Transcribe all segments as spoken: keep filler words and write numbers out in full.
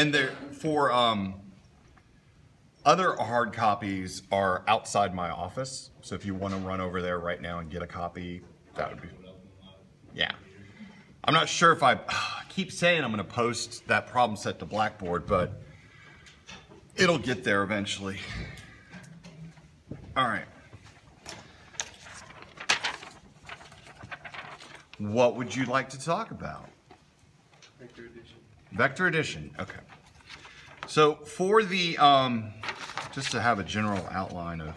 And there for um, other hard copies are outside my office. So if you want to run over there right now and get a copy, that would be, yeah. I'm not sure if I, I keep saying I'm going to post that problem set to Blackboard, but it'll get there eventually. All right. What would you like to talk about? Vector addition. Vector addition, okay. So for the, um, just to have a general outline of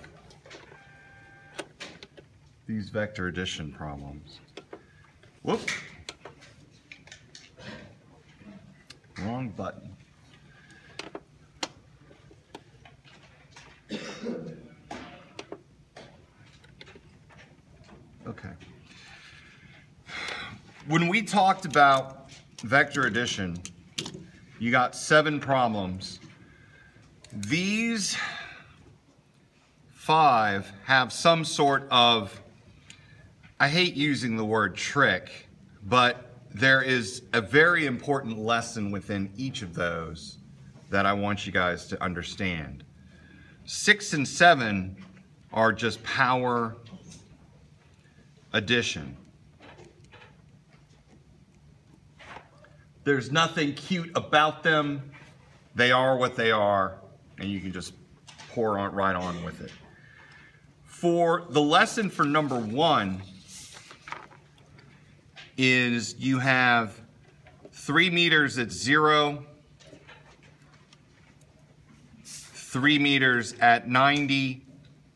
these vector addition problems. Whoop. Wrong button. Okay. When we talked about vector addition, you got seven problems. These five have some sort of, I hate using the word trick, but there is a very important lesson within each of those that I want you guys to understand. Six and seven are just power addition. There's nothing cute about them. They are what they are, and you can just pour on right on with it. For the lesson for number one is you have three meters at zero, three meters at ninety,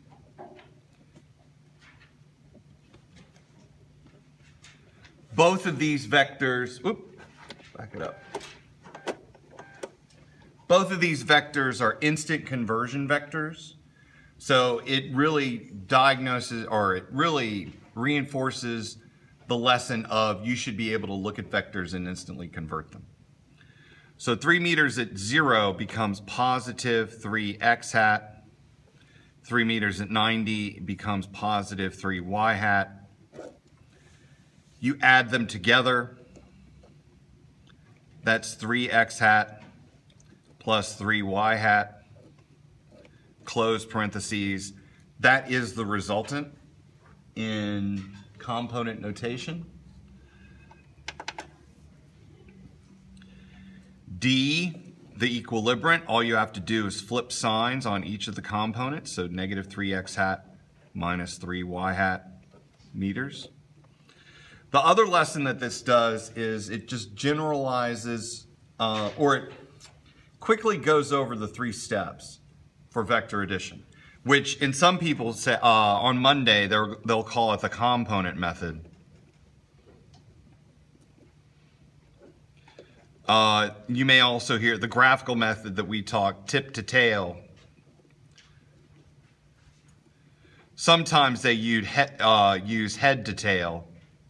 both of these vectors, whoop, back it up. Both of these vectors are instant conversion vectors. So it really diagnoses, or it really reinforces the lesson of you should be able to look at vectors and instantly convert them. So three meters at zero becomes positive three x hat. Three meters at ninety becomes positive three y hat. You add them together. That's three x hat plus three y hat, close parentheses. That is the resultant in component notation. D, the equilibrant, all you have to do is flip signs on each of the components, so negative three x hat minus three y hat meters. The other lesson that this does is it just generalizes, uh, or it quickly goes over the three steps for vector addition, which in some people say, uh, on Monday, they'll call it the component method. Uh, you may also hear the graphical method that we talk, tip to tail. Sometimes they use, he uh, use head to tail,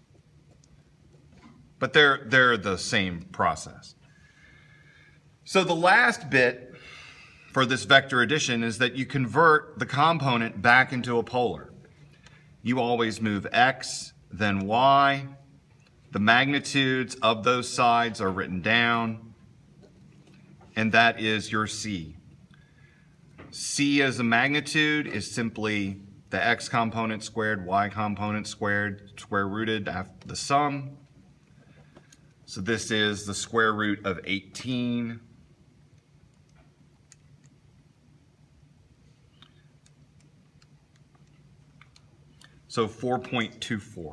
but they're, they're the same process. So the last bit for this vector addition is that you convert the component back into a polar. You always move x, then y. The magnitudes of those sides are written down, and that is your C. C as a magnitude is simply the x component squared, y component squared, square rooted after the sum. So this is the square root of eighteen. So four point two four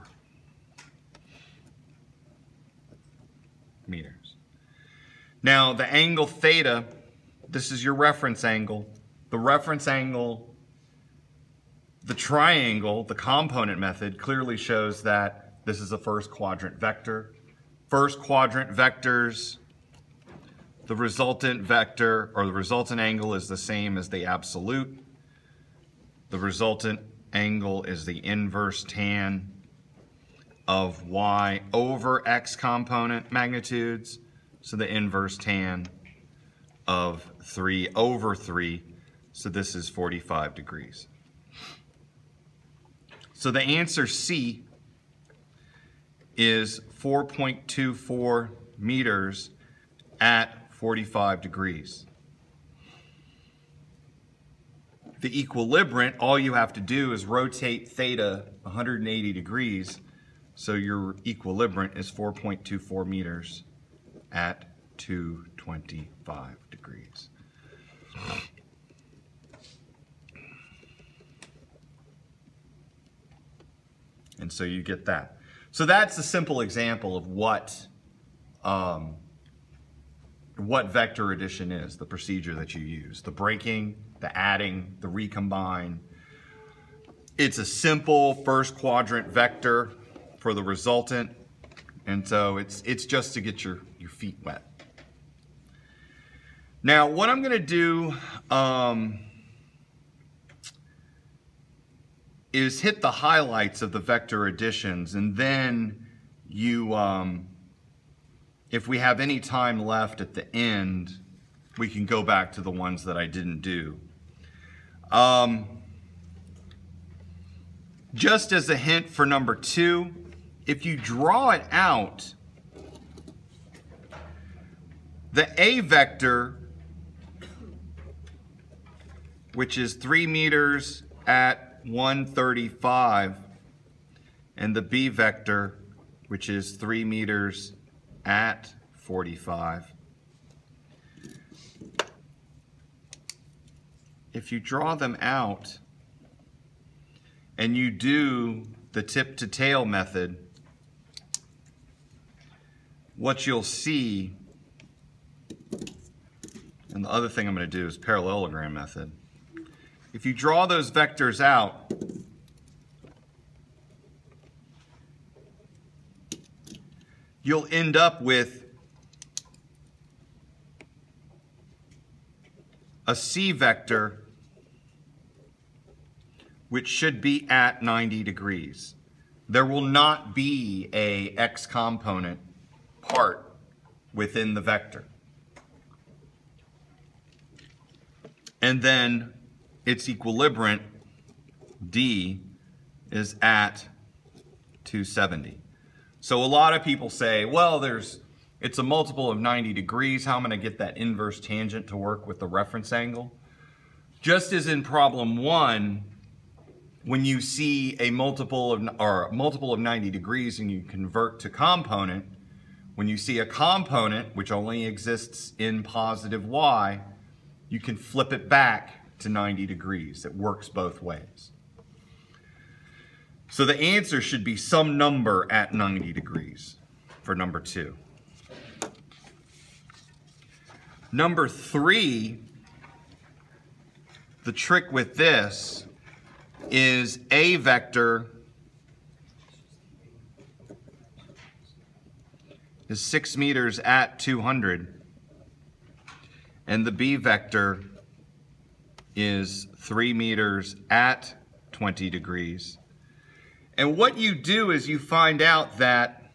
meters. Now the angle theta, this is your reference angle. The reference angle, the triangle, the component method clearly shows that this is a first quadrant vector. First quadrant vectors, the resultant vector or the resultant angle is the same as the absolute. The resultant angle is the inverse tan of y over x component magnitudes, so the inverse tan of three over three, so this is forty-five degrees. So the answer C is four point two four meters at forty-five degrees. The equilibrant, all you have to do is rotate theta one hundred eighty degrees, so your equilibrant is four point two four meters at two hundred twenty-five degrees. And so you get that. So that's a simple example of what um, what vector addition is, the procedure that you use. The breaking, the adding, the recombine. It's a simple first quadrant vector for the resultant. And so it's, it's just to get your, your feet wet. Now, what I'm going to do um, is hit the highlights of the vector additions, and then you, um, if we have any time left at the end, we can go back to the ones that I didn't do. Um, just as a hint for number two, if you draw it out, the A vector, which is three meters at one thirty-five, and the B vector, which is three meters at forty-five. If you draw them out and you do the tip to tail method, what you'll see, and the other thing I'm going to do is parallelogram method. If you draw those vectors out, you'll end up with a C vector which should be at ninety degrees. There will not be a X component part within the vector. And then its equilibrant, D, is at two seventy. So a lot of people say, well, there's, it's a multiple of ninety degrees. How am I going to get that inverse tangent to work with the reference angle? Just as in problem one, when you see a multiple of, or a multiple of ninety degrees and you convert to component, when you see a component which only exists in positive y, you can flip it back to ninety degrees. It works both ways. So the answer should be some number at ninety degrees for number two. Number three, the trick with this is A vector is six meters at two hundred, and the B vector is three meters at twenty degrees. And what you do is you find out that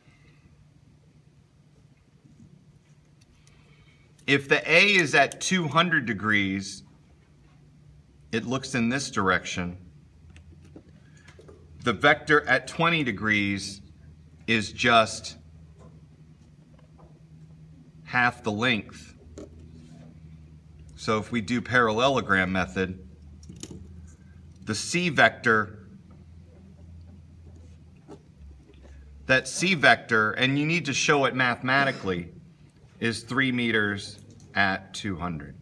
if the A is at two hundred degrees, it looks in this direction. The vector at twenty degrees is just half the length. So if we do parallelogram method, the C vector, that C vector, and you need to show it mathematically, is three meters at two hundred.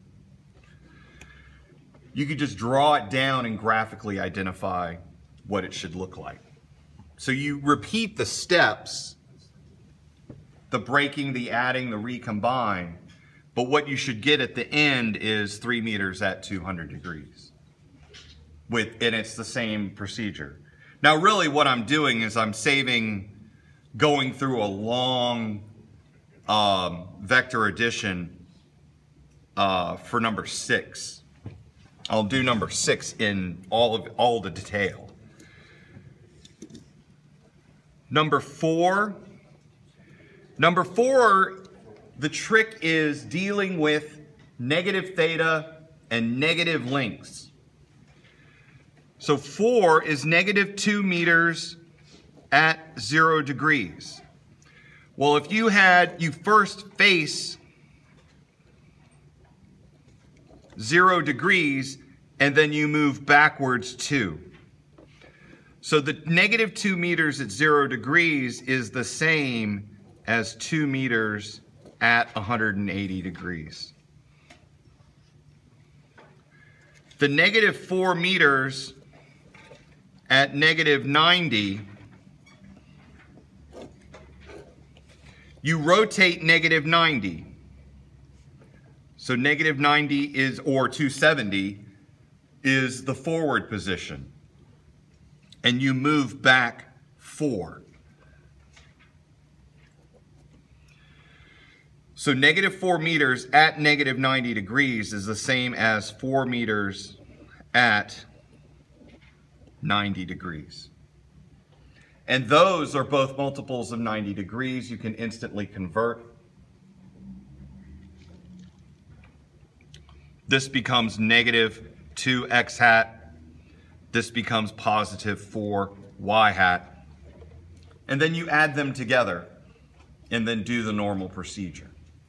You could just draw it down and graphically identify what it should look like. So you repeat the steps, the breaking, the adding, the recombine, but what you should get at the end is three meters at two hundred degrees. With, and it's the same procedure. Now really what I'm doing is I'm saving going through a long um, vector addition uh, for number six. I'll do number six in all of all the detail. Number four, number four, the trick is dealing with negative theta and negative lengths. So four is negative two meters at zero degrees. Well, if you had, you first face zero degrees, and then you move backwards two. So the negative two meters at zero degrees is the same as two meters at one hundred eighty degrees. The negative four meters at negative ninety, you rotate negative ninety. So negative ninety is, or two seventy, is the forward position. And you move back four. So negative four meters at negative ninety degrees is the same as four meters at ninety degrees. And those are both multiples of ninety degrees. You can instantly convert. This becomes negative two x hat. This becomes positive four y hat. And then you add them together and then do the normal procedure.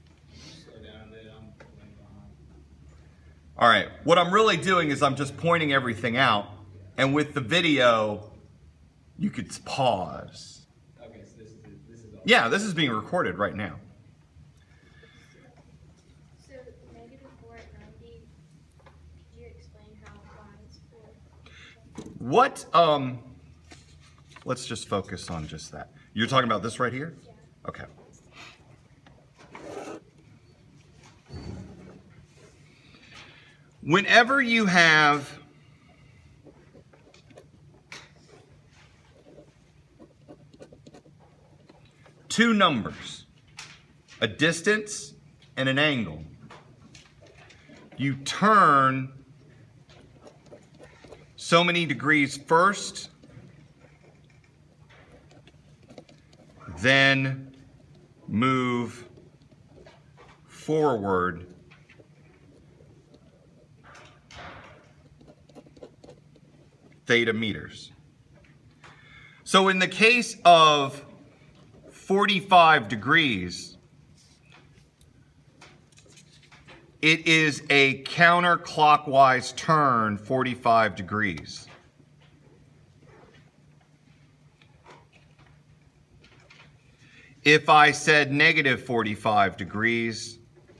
All right, what I'm really doing is I'm just pointing everything out, and with the video, you could pause. Okay, so this is, this is all. Yeah, this is being recorded right now. So negative four at ninety, could you explain how y is four? What, um, let's just focus on just that. You're talking about this right here? Yeah. Okay. Whenever you have two numbers, a distance and an angle, you turn so many degrees first, then move forward theta meters. So in the case of forty-five degrees, it is a counterclockwise turn forty-five degrees. If I said negative forty-five degrees,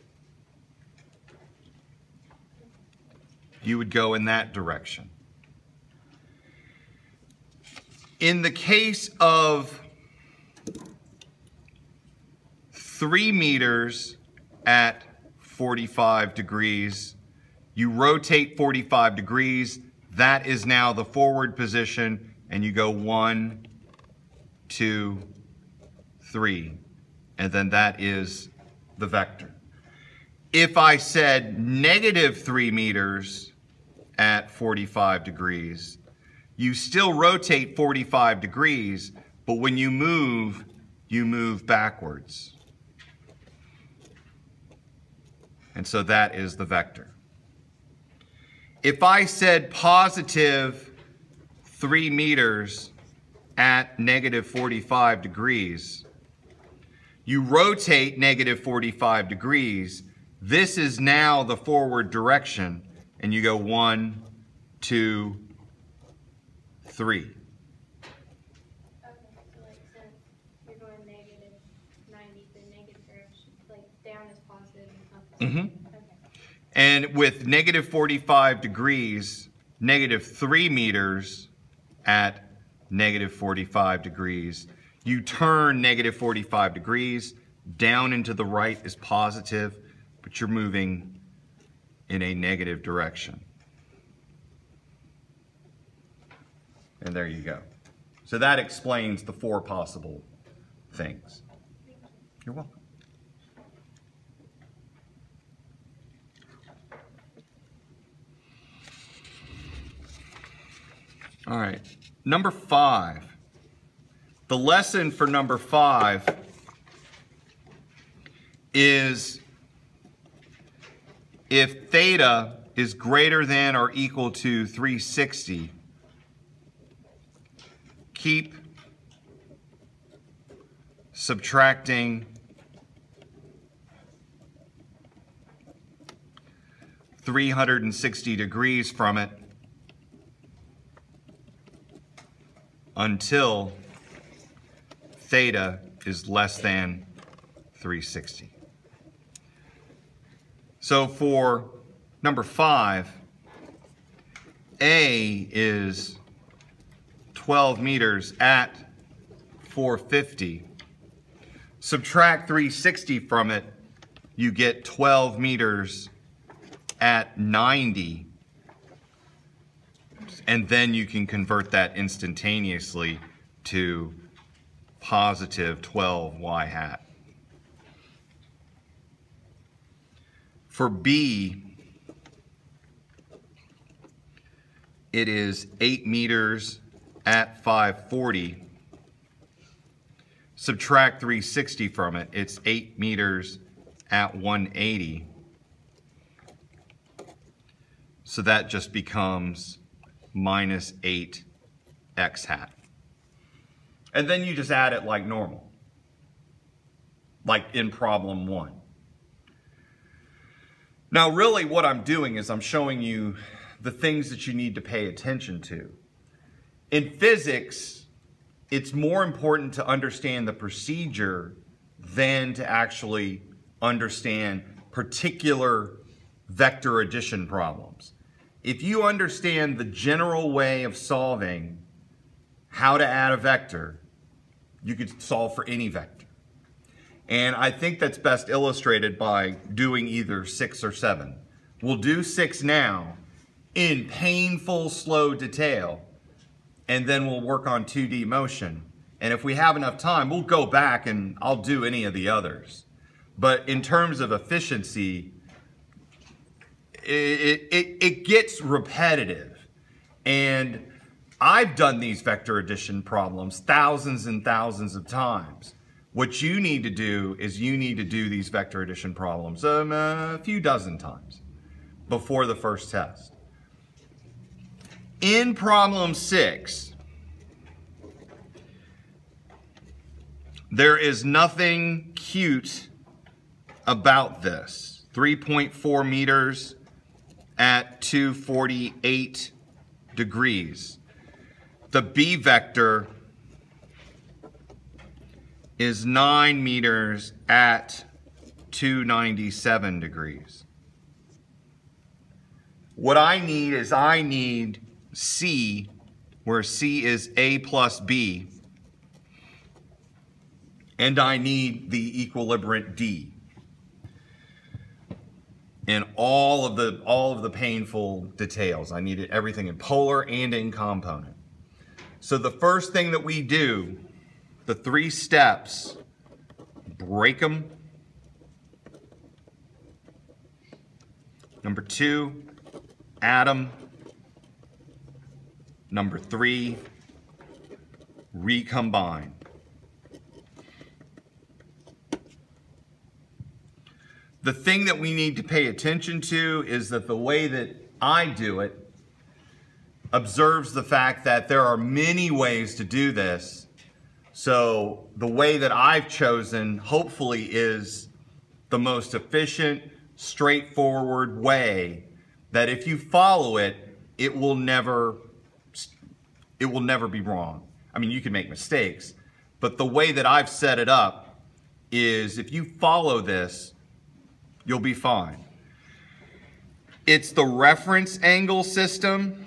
you would go in that direction. In the case of three meters at forty-five degrees, you rotate forty-five degrees. That is now the forward position, and you go one, two, three, and then that is the vector. If I said negative three meters at forty-five degrees, you still rotate forty-five degrees, but when you move, you move backwards. And so that is the vector. If I said positive three meters at negative forty-five degrees, you rotate negative forty-five degrees. This is now the forward direction, and you go one, two, three. Okay, so like since you're going negative ninety, the negative direction, like down is positive and up is Mm-hmm. negative. Okay. And with negative forty-five degrees, negative three meters at negative forty-five degrees, you turn negative forty-five degrees, down into the right is positive, but you're moving in a negative direction. And there you go. So that explains the four possible things. You're welcome. All right, number five. The lesson for number five is if theta is greater than or equal to three sixty, keep subtracting three hundred sixty degrees from it until theta is less than three hundred sixty. So for number five, A is twelve meters at four hundred fifty. Subtract three hundred sixty from it, you get twelve meters at ninety. And then you can convert that instantaneously to positive twelve y hat. For B, it is eight meters at five forty. Subtract three hundred sixty from it, it's eight meters at one eighty. So that just becomes minus eight x hat. And then you just add it like normal, like in problem one. Now really what I'm doing is I'm showing you the things that you need to pay attention to. In physics, it's more important to understand the procedure than to actually understand particular vector addition problems. If you understand the general way of solving how to add a vector, you could solve for any vector. And I think that's best illustrated by doing either six or seven. We'll do six now in painful, slow detail, and then we'll work on two D motion. And if we have enough time, we'll go back and I'll do any of the others. But in terms of efficiency, it, it, it gets repetitive. And I've done these vector addition problems thousands and thousands of times. What you need to do is you need to do these vector addition problems um, a few dozen times before the first test. In problem six, there is nothing cute about this. three point four meters at two hundred forty-eight degrees. The B vector is nine meters at two hundred ninety-seven degrees. What I need is I need C, where C is A plus B, and I need the equilibrant D. In all of the all of the painful details. I needed everything in polar and in component. So the first thing that we do, the three steps, break them. Number two, add them. Number three, recombine. The thing that we need to pay attention to is that the way that I do it observes the fact that there are many ways to do this. So the way that I've chosen, hopefully, is the most efficient, straightforward way that if you follow it, it will never, it will never be wrong. I mean, you can make mistakes, but the way that I've set it up is if you follow this, you'll be fine. It's the reference angle system.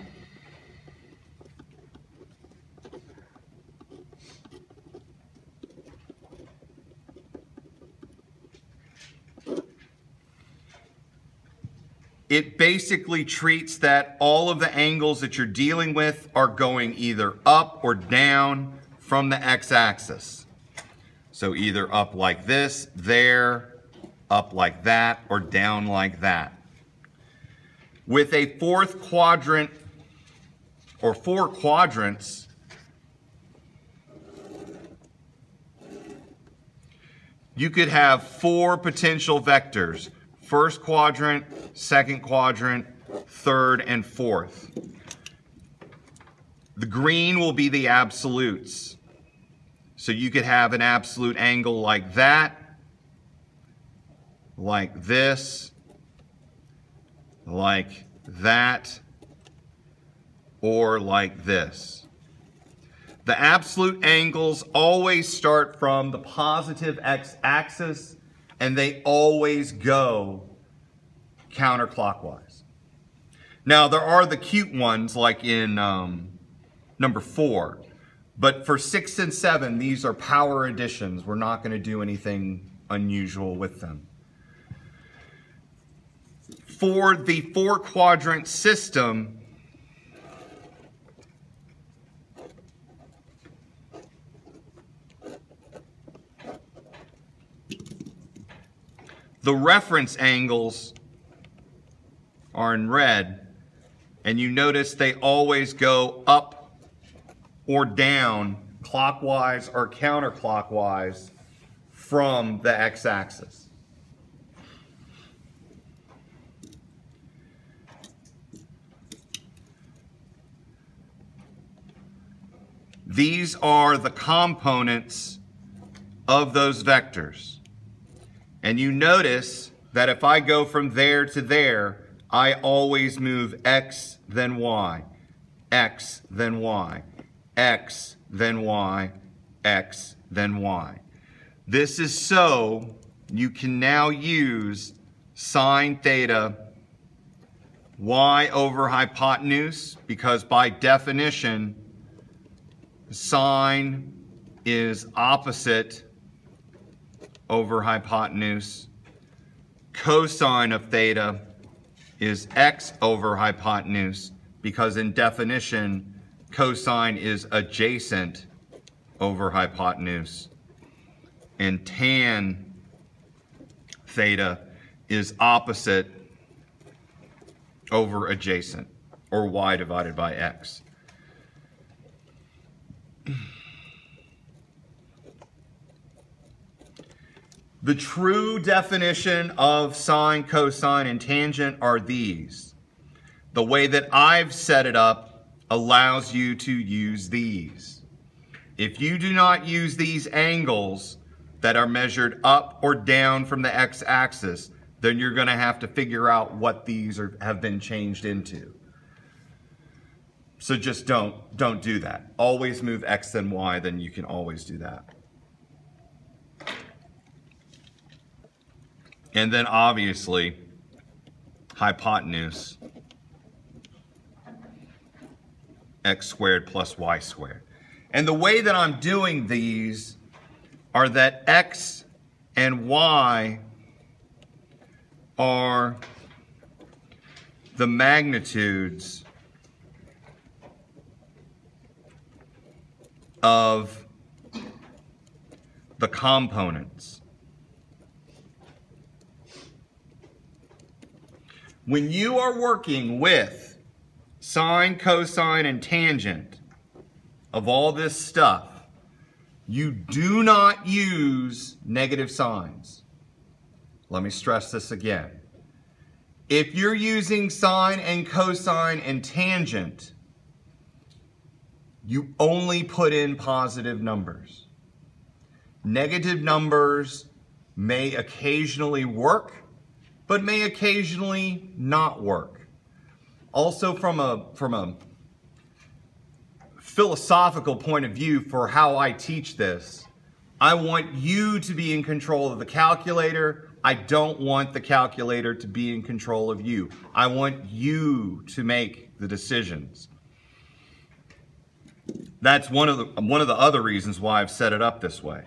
It basically treats that all of the angles that you're dealing with are going either up or down from the x-axis. So either up like this, there, up like that, or down like that. With a fourth quadrant, or four quadrants, you could have four potential vectors. First quadrant, second quadrant, third, and fourth. The green will be the absolutes. So you could have an absolute angle like that, like this, like that, or like this. The absolute angles always start from the positive x-axis, and they always go counterclockwise. Now, there are the cute ones, like in um, number four, but for six and seven, these are power additions. We're not going to do anything unusual with them. For the four-quadrant system, the reference angles are in red, and you notice they always go up or down, clockwise or counterclockwise, from the x-axis. These are the components of those vectors. And you notice that if I go from there to there, I always move x, then y, x, then y, x, then y, x, then y. This is so you can now use sine theta y over hypotenuse, because by definition, sine is opposite over hypotenuse. Cosine of theta is x over hypotenuse, because in definition, cosine is adjacent over hypotenuse. And tan theta is opposite over adjacent, or y divided by x. The true definition of sine, cosine, and tangent are these. The way that I've set it up allows you to use these. If you do not use these angles that are measured up or down from the x-axis, then you're going to have to figure out what these are, have been changed into. So just don't, don't do that. Always move x then y, then you can always do that. And then obviously, hypotenuse, x squared plus y squared. And the way that I'm doing these are that x and y are the magnitudes of the components. When you are working with sine, cosine, and tangent of all this stuff, you do not use negative signs. Let me stress this again. If you're using sine and cosine and tangent, you only put in positive numbers. Negative numbers may occasionally work, but may occasionally not work. Also, from a, from a philosophical point of view for how I teach this, I want you to be in control of the calculator. I don't want the calculator to be in control of you. I want you to make the decisions. That's one of the, one of the other reasons why I've set it up this way.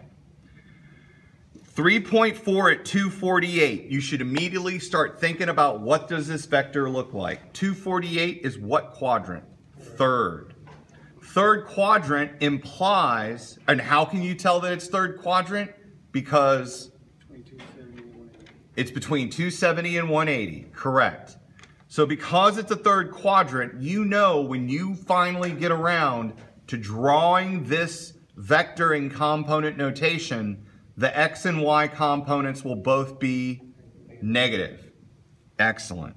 three point four at two forty-eight, you should immediately start thinking about what does this vector look like. two forty-eight is what quadrant? Third. Third quadrant implies, and how can you tell that it's third quadrant? Because it's between two seventy and one eighty, correct. So because it's a third quadrant, you know when you finally get around to drawing this vector in component notation, the x and y components will both be negative. Excellent.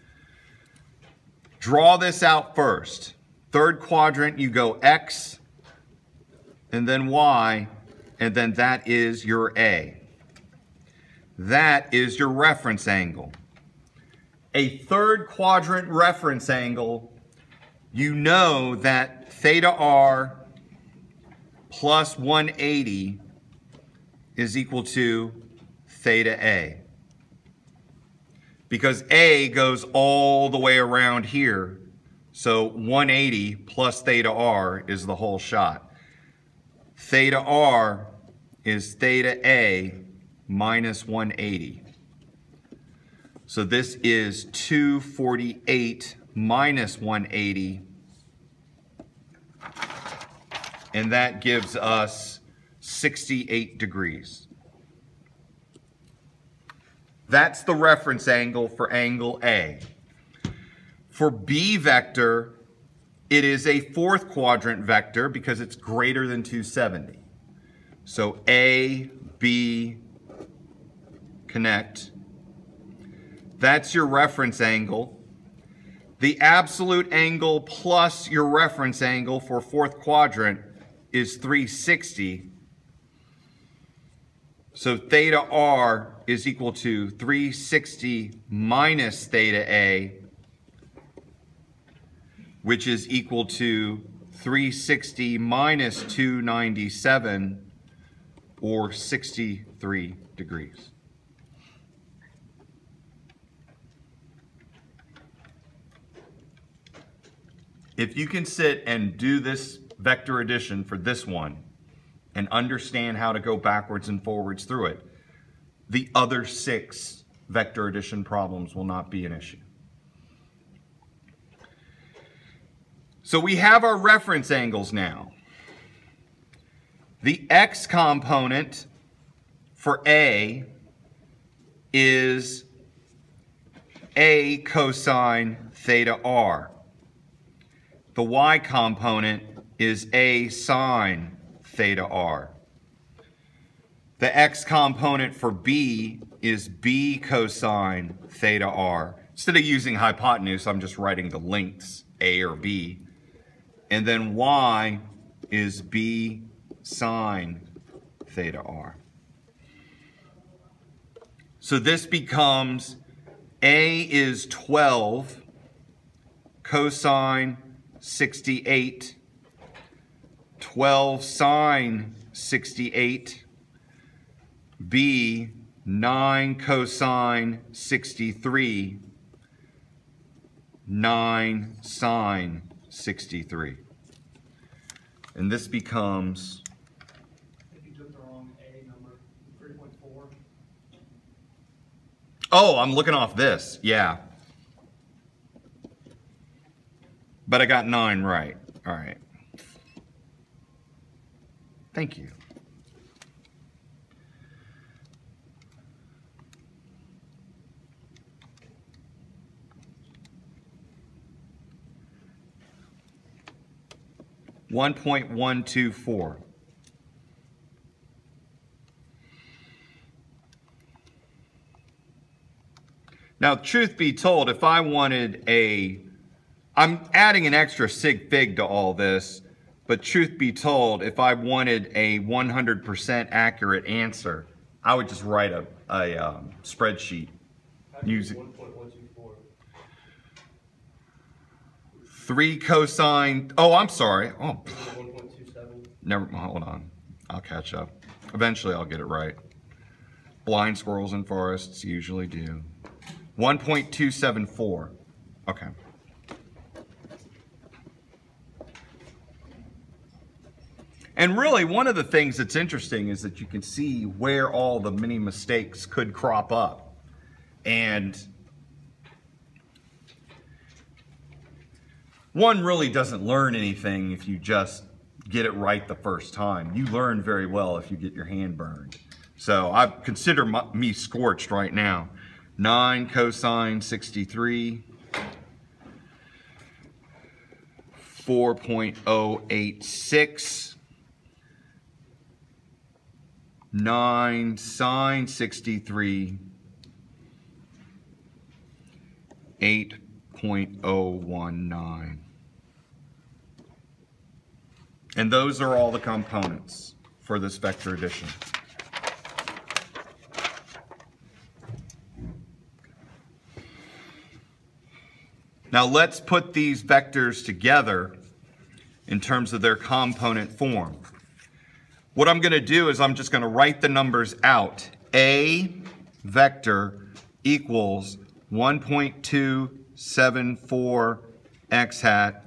Draw this out first. Third quadrant, you go x, and then y, and then that is your A. That is your reference angle. a third quadrant reference angle, you know that theta r plus one eighty is equal to theta A. Because A goes all the way around here, so one eighty plus theta r is the whole shot. Theta r is theta A minus one eighty. So this is two forty-eight minus one eighty, and that gives us sixty-eight degrees. That's the reference angle for angle A. For B vector, it is a fourth quadrant vector because it's greater than two seventy. So A, B, connect. That's your reference angle. The absolute angle plus your reference angle for fourth quadrant is three sixty. So theta r is equal to three sixty minus theta A, which is equal to three sixty minus two ninety-seven, or sixty-three degrees. If you can sit and do this vector addition for this one and understand how to go backwards and forwards through it, the other six vector addition problems will not be an issue. So we have our reference angles now. The x component for A is A cosine theta r. The y component is A sine theta r. The x component for B is B cosine theta r. Instead of using hypotenuse, I'm just writing the lengths, A or B. And then y is B sine theta r. So this becomes A is twelve cosine sixty-eight, twelve sine sixty-eight, B nine cosine sixty-three, nine sine sixty-three. And this becomes, If you took the wrong A number, three point four. oh, I'm looking off this, yeah. But I got nine right. All right. Thank you. one point one two four. Now, truth be told, if I wanted a I'm adding an extra sig fig to all this, but truth be told, if I wanted a one hundred percent accurate answer, I would just write a, a um, spreadsheet. Using one point one two four. three cosine, oh, I'm sorry. Oh, one point two seven. never, hold on. I'll catch up. Eventually I'll get it right. Blind squirrels in forests usually do. one point two seven four. Okay. And really, one of the things that's interesting is that you can see where all the many mistakes could crop up. And one really doesn't learn anything if you just get it right the first time. You learn very well if you get your hand burned. So I consider my, me scorched right now. nine cosine sixty-three. four point oh eight six. nine sine sixty-three, eight point oh one nine. And those are all the components for this vector addition. Now let's put these vectors together in terms of their component form. What I'm going to do is I'm just going to write the numbers out. A vector equals one point two seven four x hat,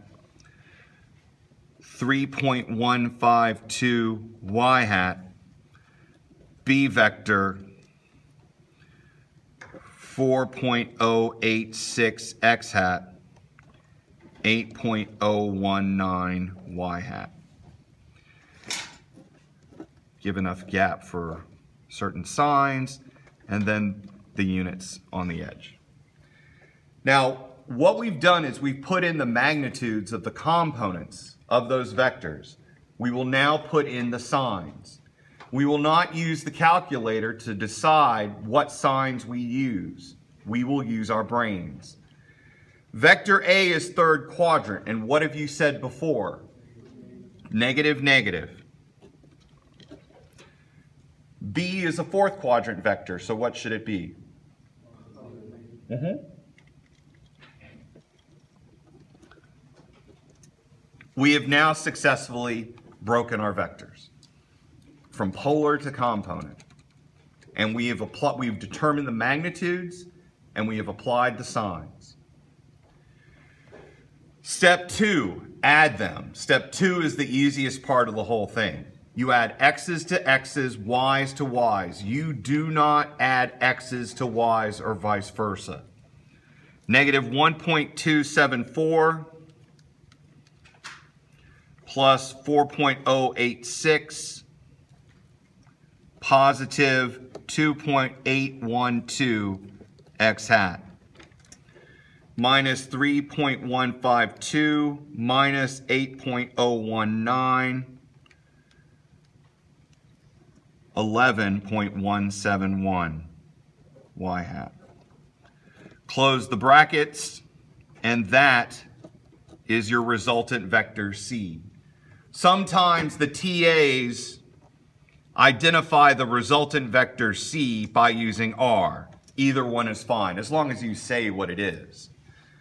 three point one five two y hat. B vector four point zero eight six x hat, eight point zero one nine y hat. Give enough gap for certain signs, and then the units on the edge. Now, what we've done is we've put in the magnitudes of the components of those vectors. We will now put in the signs. We will not use the calculator to decide what signs we use. We will use our brains. Vector A is third quadrant, and what have you said before? Negative, negative. B is a fourth quadrant vector, so what should it be? Mm-hmm. We have now successfully broken our vectors from polar to component, and we have applied, we've determined the magnitudes, and we have applied the signs. Step two, add them. Step two is the easiest part of the whole thing. You add x's to x's, y's to y's. You do not add x's to y's or vice versa. Negative one point two seven four plus four point zero eight six positive two point eight one two x hat minus three point one five two minus eight point zero one nine eleven point one seven one y hat. Close the brackets, and that is your resultant vector C. Sometimes the T As identify the resultant vector C by using R. Either one is fine, as long as you say what it is.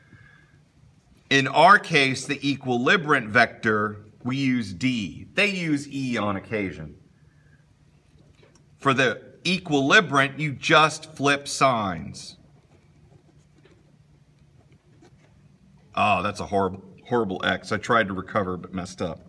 In our case, the equilibrant vector, we use D. They use E on occasion. For the equilibrant, you just flip signs. Oh, that's a horrible, horrible X. I tried to recover but messed up.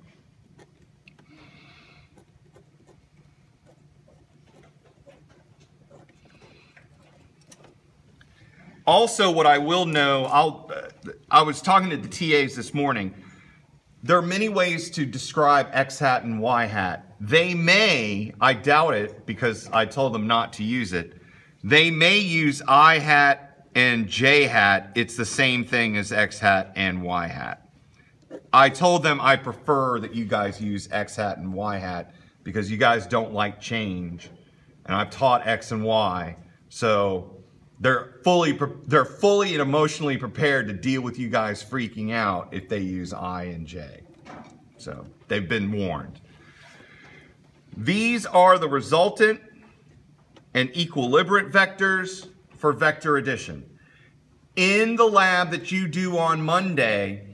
Also, what I will know, I'll, uh, I was talking to the T As this morning. There are many ways to describe X hat and Y hat. They may, I doubt it because I told them not to use it, they may use I hat and J hat. It's the same thing as X hat and Y hat. I told them I prefer that you guys use X hat and Y hat because you guys don't like change. And I've taught X and Y, so they're fully, they're fully and emotionally prepared to deal with you guys freaking out if they use I and J. So they've been warned. These are the resultant and equilibrant vectors for vector addition. In the lab that you do on Monday,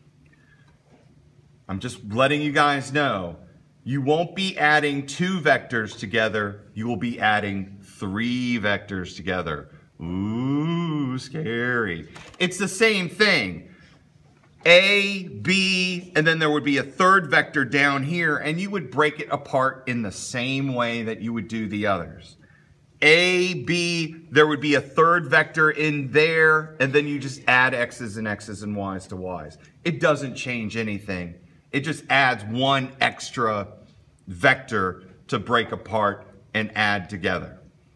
I'm just letting you guys know, you won't be adding two vectors together, you will be adding three vectors together. Ooh, scary. It's the same thing. A, B, and then there would be a third vector down here, and you would break it apart in the same way that you would do the others. A, B, there would be a third vector in there, and then you just add X's and X's and Y's to Y's. It doesn't change anything. It just adds one extra vector to break apart and add together.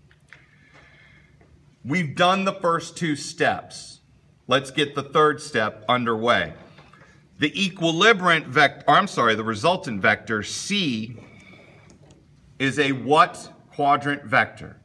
We've done the first two steps. Let's get the third step underway. The equilibrant vector, or I'm sorry, the resultant vector C is a what quadrant vector?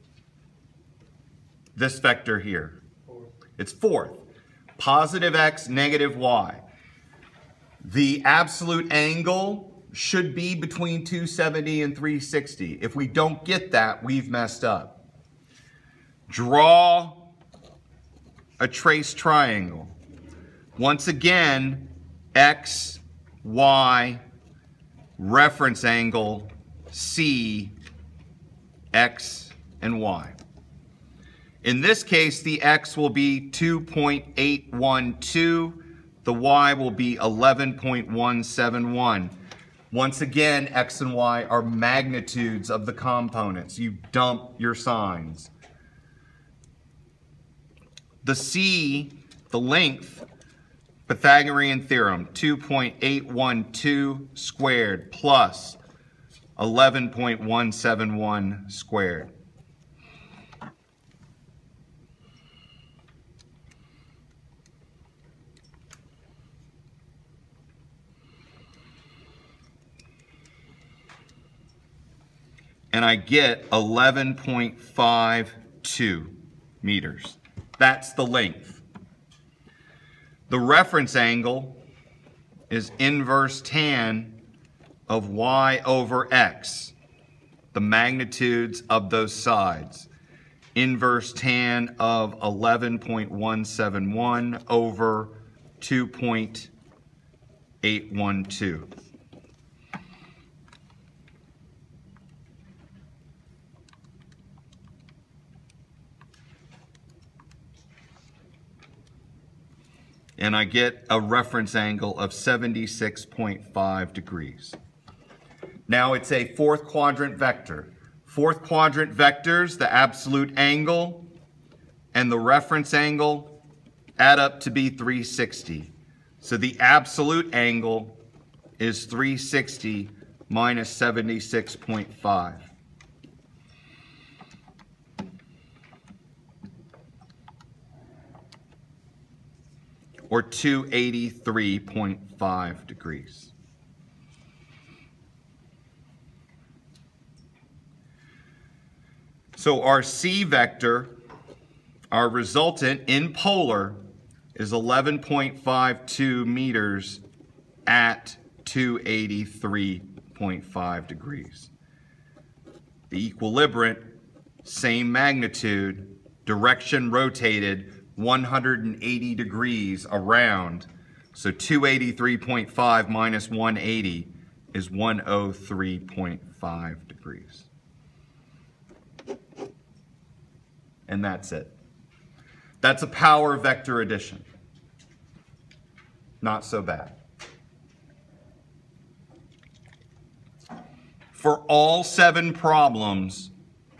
This vector here. Fourth. It's fourth. Positive X, negative Y. The absolute angle should be between two seventy and three sixty. If we don't get that, we've messed up. Draw a trace triangle. Once again, X, Y, reference angle, C, X, and Y. In this case, the X will be two point eight one two, the Y will be eleven point one seven one. Once again, X and Y are magnitudes of the components. You dump your signs. The C, the length, Pythagorean theorem, two point eight one two squared plus eleven point one seven one squared. And I get eleven point five two meters. That's the length. The reference angle is inverse tan of y over x, the magnitudes of those sides. Inverse tan of eleven point one seven one over two point eight one two. And I get a reference angle of seventy-six point five degrees. Now it's a fourth quadrant vector. Fourth quadrant vectors, the absolute angle and the reference angle add up to be three sixty. So the absolute angle is three sixty minus seventy-six point five. Or two eighty-three point five degrees. So our C vector, our resultant in polar, is eleven point five two meters at two eighty-three point five degrees. The equilibrant, same magnitude, direction rotated one hundred eighty degrees around. So two eighty-three point five minus one eighty is one oh three point five degrees. And that's it. That's a power vector addition. Not so bad. For all seven problems,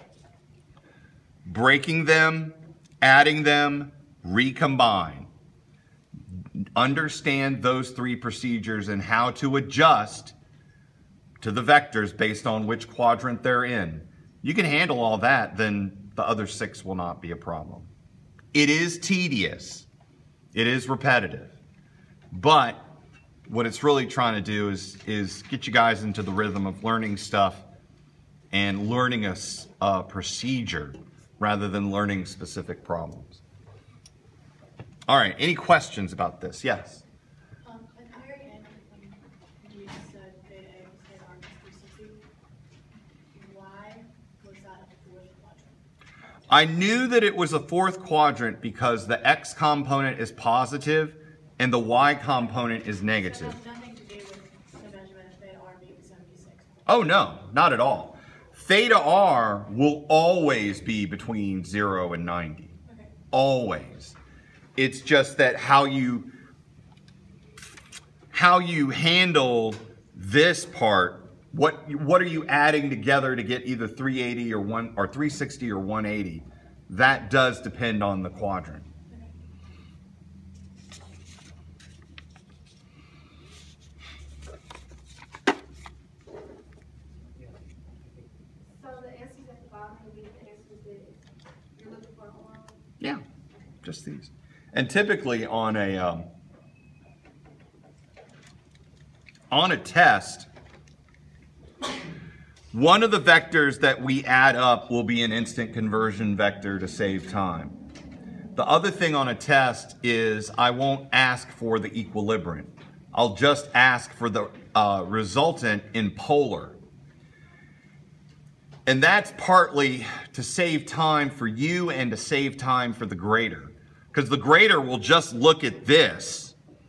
breaking them, adding them, recombine. Understand those three procedures and how to adjust to the vectors based on which quadrant they're in. You can handle all that, then the other six will not be a problem. It is tedious. It is repetitive. But what it's really trying to do is, is get you guys into the rhythm of learning stuff and learning a, a procedure rather than learning specific problems. All right, any questions about this? Yes? Um, at the very end, when you said theta A was theta R plus three sixty, why was that a fourth quadrant? I knew that it was a fourth quadrant because the x component is positive and the y component is negative. So it has nothing to do with the measurement of theta R being seventy-six. Oh no, not at all. Theta R will always be between zero and ninety. Okay. Always. It's just that how you how you handle this part, what what are you adding together to get either three eighty or one or three sixty or one eighty? That does depend on the quadrant. So the answers at the bottom will be the answers that you're looking for online? Yeah, just these. And typically on a um, on a test, one of the vectors that we add up will be an instant conversion vector to save time. The other thing on a test is I won't ask for the equilibrant. I'll just ask for the uh, resultant in polar. And that's partly to save time for you and to save time for the grader. Because the grader will just look at this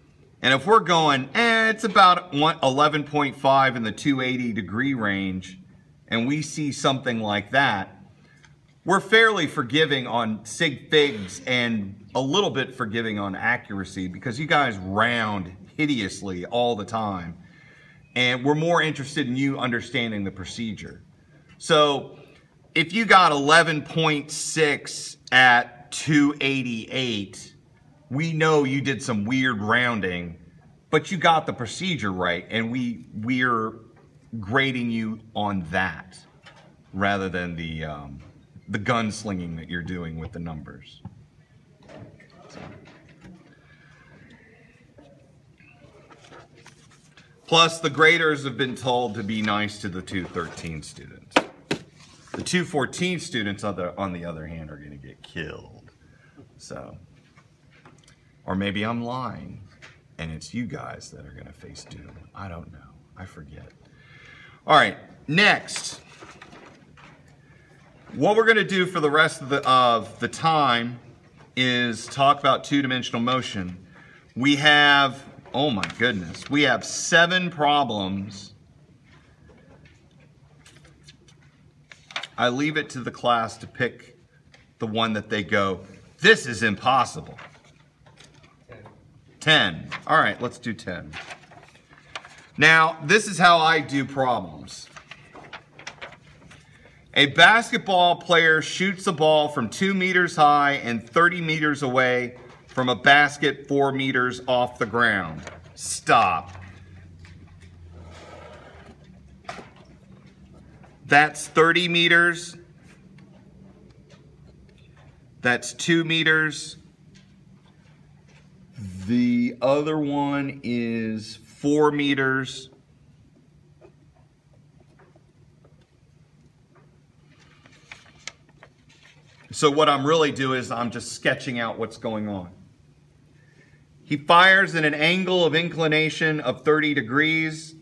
And if we're going, eh, it's about eleven point five in the two hundred eighty degree range, and we see something like that, we're fairly forgiving on sig figs and a little bit forgiving on accuracy because you guys round hideously all the time. And we're more interested in you understanding the procedure. So if you got eleven point six at two eighty-eight, we know you did some weird rounding, but you got the procedure right, and we, we're grading you on that rather than the, um, the gunslinging that you're doing with the numbers. Plus, the graders have been told to be nice to the two thirteen students. The two fourteen students, on the, on the other hand, are going to get killed. So, or maybe I'm lying, and it's you guys that are going to face doom. I don't know. I forget. All right, next. What we're going to do for the rest of the, of the time is talk about two-dimensional motion. We have, oh my goodness, we have seven problems. I leave it to the class to pick the one that they go, this is impossible. ten. All right, let's do ten. Now, this is how I do problems. A basketball player shoots a ball from two meters high and thirty meters away from a basket four meters off the ground. Stop. That's thirty meters. That's two meters. The other one is four meters. So what I'm really doing is I'm just sketching out what's going on. He fires at an angle of inclination of thirty degrees.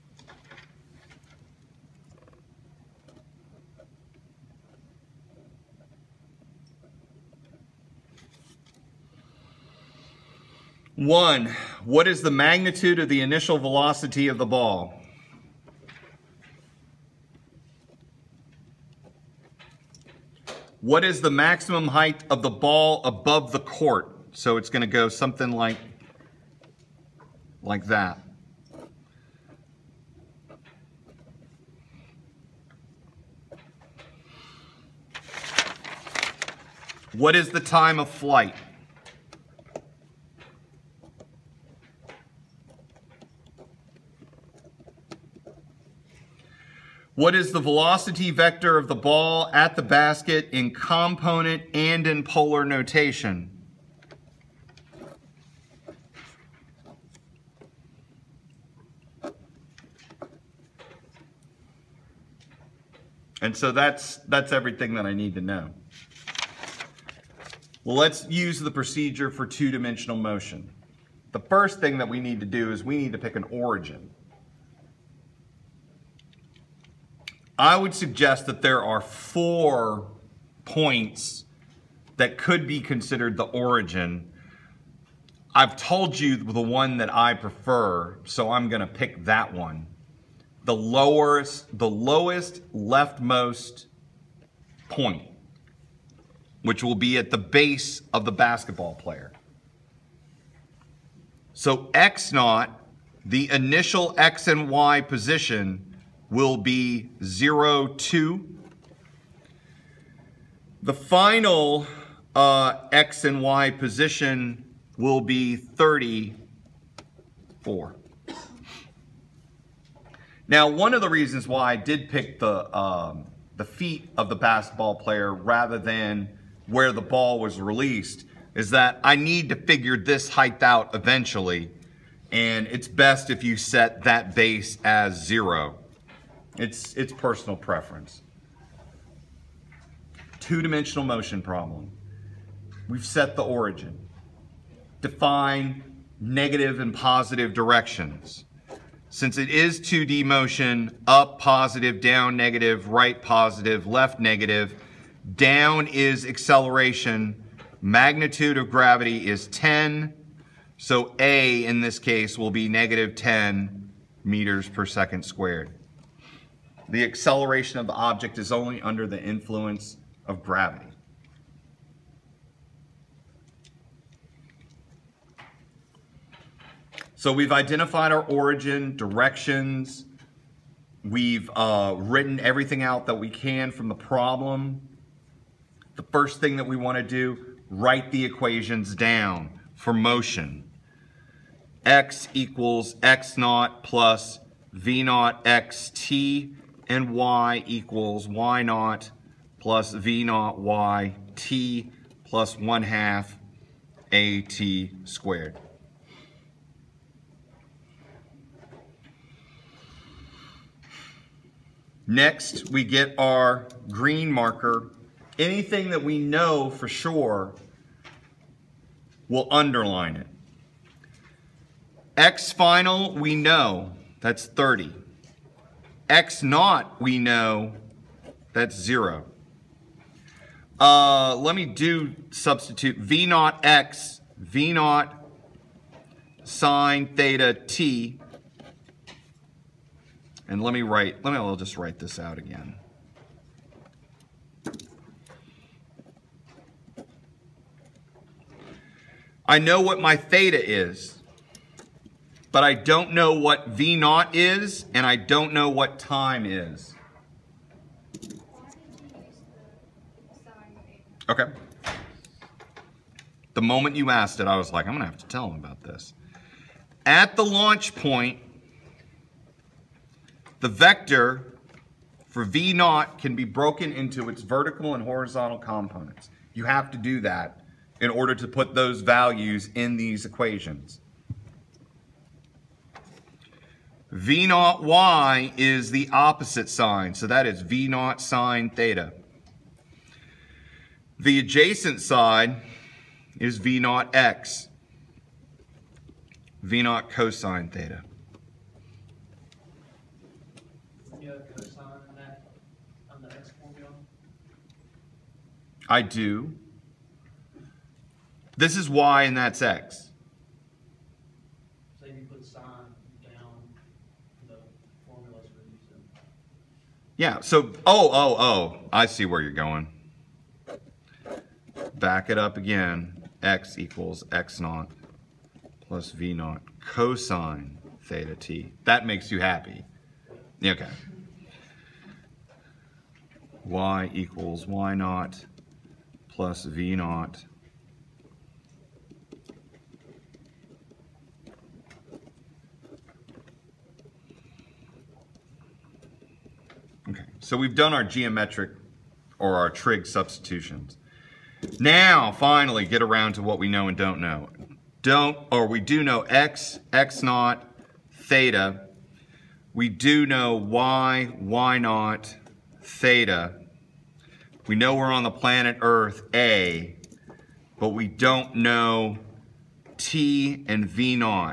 One, what is the magnitude of the initial velocity of the ball? What is the maximum height of the ball above the court? So it's going to go something like, like that. What is the time of flight? What is the velocity vector of the ball at the basket in component and in polar notation? And so that's, that's everything that I need to know. Well, let's use the procedure for two-dimensional motion. The first thing that we need to do is we need to pick an origin. I would suggest that there are four points that could be considered the origin. I've told you the one that I prefer, so I'm going to pick that one. The lowest, the lowest leftmost point, which will be at the base of the basketball player. So x naught, the initial x and y position, will be zero, two. The final uh, x and y position will be thirty-four. Now, one of the reasons why I did pick the, um, the feet of the basketball player rather than where the ball was released is that I need to figure this height out eventually, and it's best if you set that base as zero. It's, it's personal preference. Two-dimensional motion problem. We've set the origin. Define negative and positive directions. Since it is two D motion, up positive, down negative, right positive, left negative, down is acceleration, magnitude of gravity is ten, So A in this case will be negative ten meters per second squared. The acceleration of the object is only under the influence of gravity. So we've identified our origin, directions. We've uh, written everything out that we can from the problem. The first thing that we want to do, write the equations down for motion. X equals x naught plus v naught xt, and y equals y naught plus v naught y t plus one half at squared. Next, we get our green marker. Anything that we know for sure, we'll underline it. X final, we know, that's thirty. X naught, we know, that's zero. Uh, let me do substitute v naught x, v naught sine theta t. And let me write, let me, I'll just write this out again. I know what my theta is, but I don't know what v naught is, and I don't know what time is. Why did you use the sine theta? Okay. The moment you asked it, I was like, I'm going to have to tell him about this. At the launch point, the vector for v naught can be broken into its vertical and horizontal components. You have to do that in order to put those values in these equations. V naught y is the opposite sign, so that is v naught sine theta. The adjacent side is v naught x, v naught cosine theta. You have cosine on that, on the x formula? I do. This is y and that's x. So you put sine down the formulas we're using. Yeah, so, oh, oh, oh, I see where you're going. Back it up again. X equals x naught plus v naught cosine theta t. That makes you happy. Okay. Y equals y naught plus v naught Okay, so we've done our geometric or our trig substitutions. Now, finally, get around to what we know and don't know. Don't, or we do know x, x naught, theta. We do know y, y naught, theta. We know we're on the planet Earth, A, but we don't know t and v naught.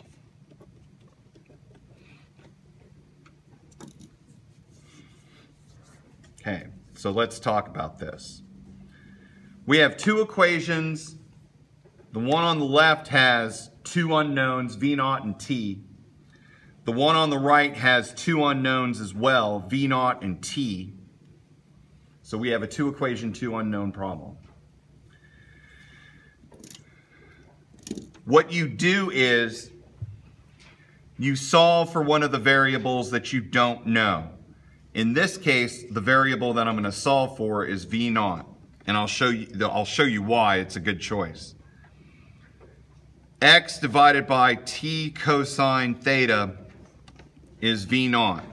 Okay, so let's talk about this. We have two equations. The one on the left has two unknowns, v naught and t. The one on the right has two unknowns as well, v naught and t. So we have a two equation, two unknown problem. What you do is you solve for one of the variables that you don't know. In this case, the variable that I'm going to solve for is v naught, and I'll show you, I'll show you why it's a good choice. X divided by t cosine theta is v naught.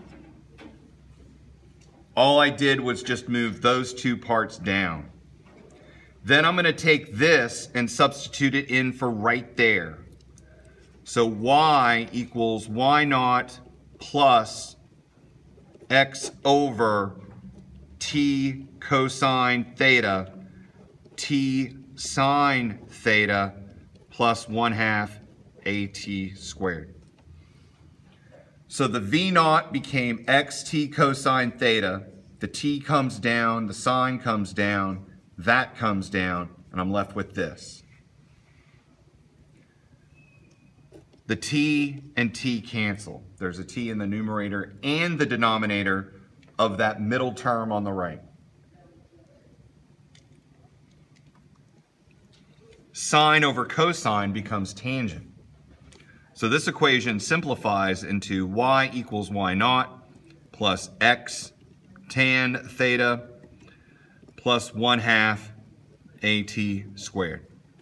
All I did was just move those two parts down. Then I'm going to take this and substitute it in for right there. So y equals y naught plus x over t cosine theta, t sine theta, plus one half at squared. So the v naught became xt cosine theta, the t comes down, the sine comes down, that comes down, and I'm left with this. the t and t cancel. There's a t in the numerator and the denominator of that middle term on the right. Sine over cosine becomes tangent. So this equation simplifies into y equals y naught plus x tan theta plus one half at squared.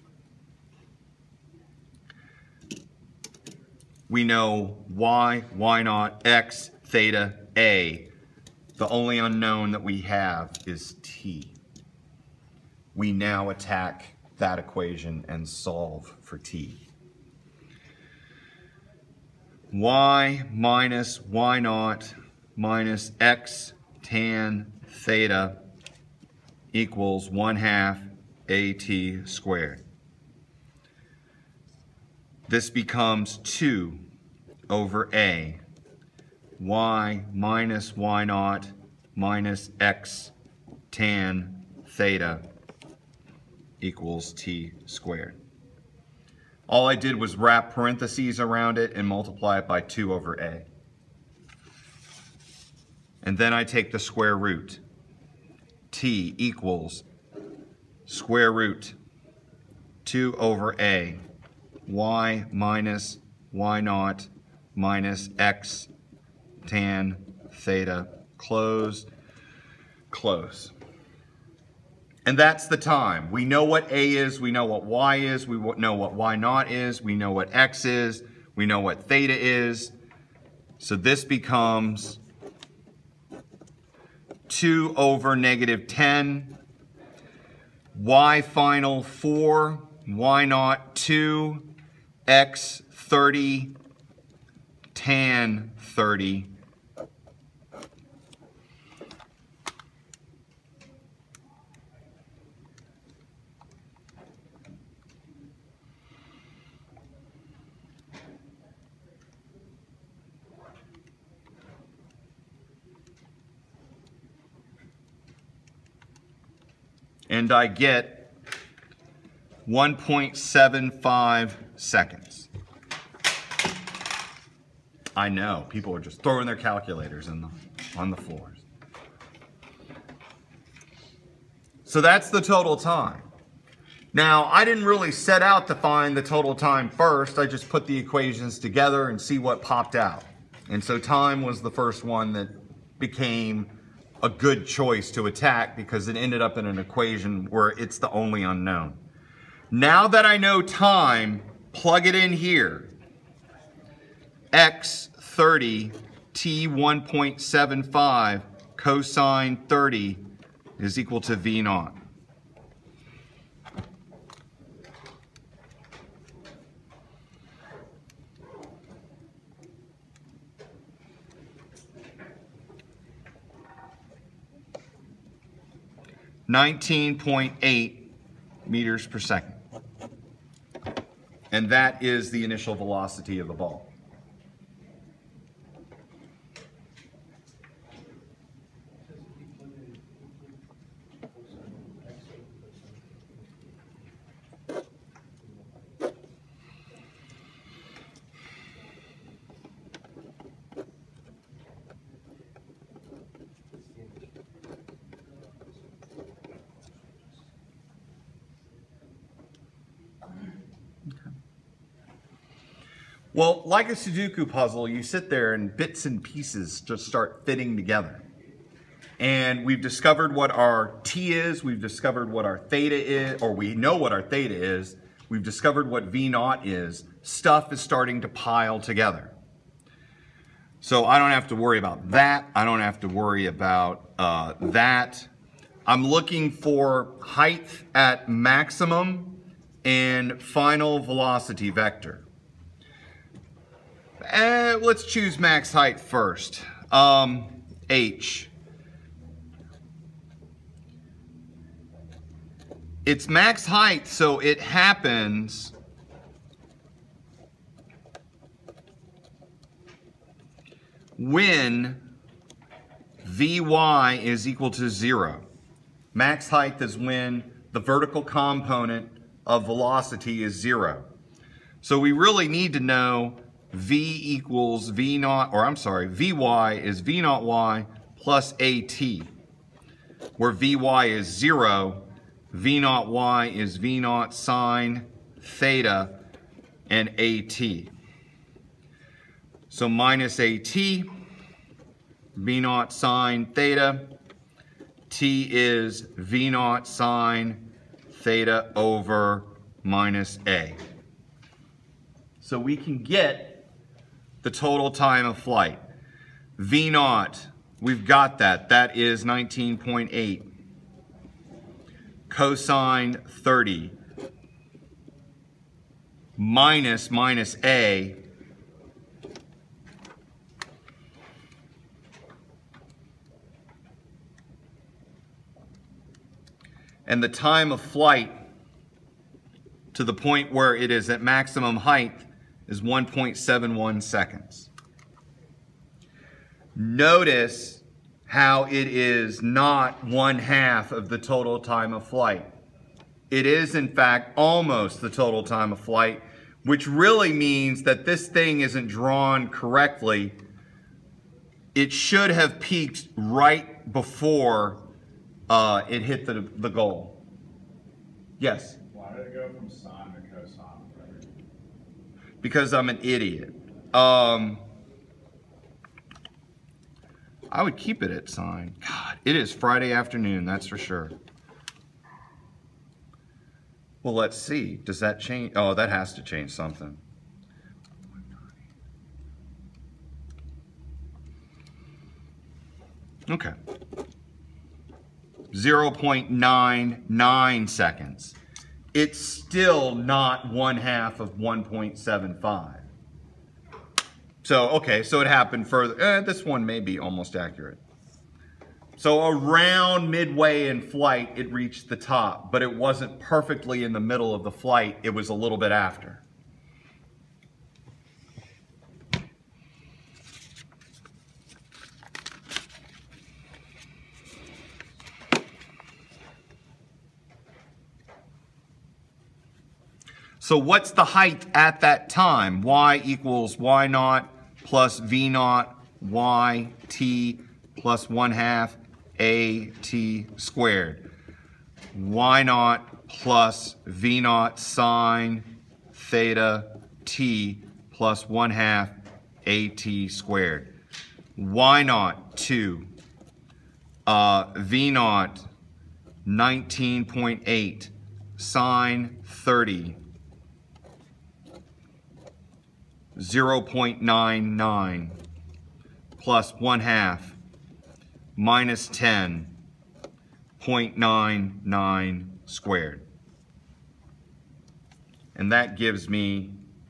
We know y, y naught, x, theta, a. The only unknown that we have is t. We now attack that equation and solve for t. Y minus y naught minus x tan theta equals one half at squared. This becomes two over a. Y minus y naught minus x tan theta equals t squared. All I did was wrap parentheses around it and multiply it by two over a. And then I take the square root. T equals square root two over a. Y minus y naught minus x tan theta, close, close. And that's the time. We know what a is, we know what y is, we know what y naught is, we know what x is, we know what theta is. So this becomes two over negative ten, y final four, y naught two, x thirty, tan thirty. And I get one point seven five seconds. I know, people are just throwing their calculators in the, on the floors. So that's the total time. Now, I didn't really set out to find the total time first. I just put the equations together and see what popped out. And so time was the first one that became a good choice to attack because it ended up in an equation where it's the only unknown. Now that I know time, plug it in here. X thirty, t one point seven five, cosine thirty is equal to v naught. nineteen point eight meters per second. And that is the initial velocity of the ball. Well, like a Sudoku puzzle, you sit there and bits and pieces just start fitting together. And we've discovered what our t is, we've discovered what our theta is, or we know what our theta is, we've discovered what v naught is. Stuff is starting to pile together. So I don't have to worry about that, I don't have to worry about uh, that. I'm looking for height at maximum and final velocity vector. Uh, let's choose max height first. Um, h. It's max height, so it happens when Vy is equal to zero. Max height is when the vertical component of velocity is zero. So we really need to know V equals V naught, or I'm sorry, Vy is V naught y plus At, where Vy is zero, V naught y is V naught sine theta and At. So minus At, V naught sine theta, T is V naught sine theta over minus A. So we can get the total time of flight. V naught, we've got that. That is nineteen point eight. Cosine thirty minus minus A and the time of flight to the point where it is at maximum height is one point seven one seconds. Notice how it is not one half of the total time of flight. It is, in fact, almost the total time of flight, which really means that this thing isn't drawn correctly. It should have peaked right before uh, it hit the, the goal. Yes? Why did it go from sine to cosine? Because I'm an idiot. Um, I would keep it at sine. God, it is Friday afternoon, that's for sure. Well, let's see. Does that change? Oh, that has to change something. Okay. zero point nine nine seconds. It's still not one half of one point seven five. So, okay, so it happened further. Eh, this one may be almost accurate. So around midway in flight, it reached the top, but it wasn't perfectly in the middle of the flight. It was a little bit after. So what's the height at that time? Y equals Y naught plus V naught Y T plus one half A T squared. Y naught plus V naught sine theta T plus one half A T squared. Y naught two. Uh, V naught nineteen point eight. Sine thirty. zero point nine nine plus one half minus ten point nine nine squared. And that gives me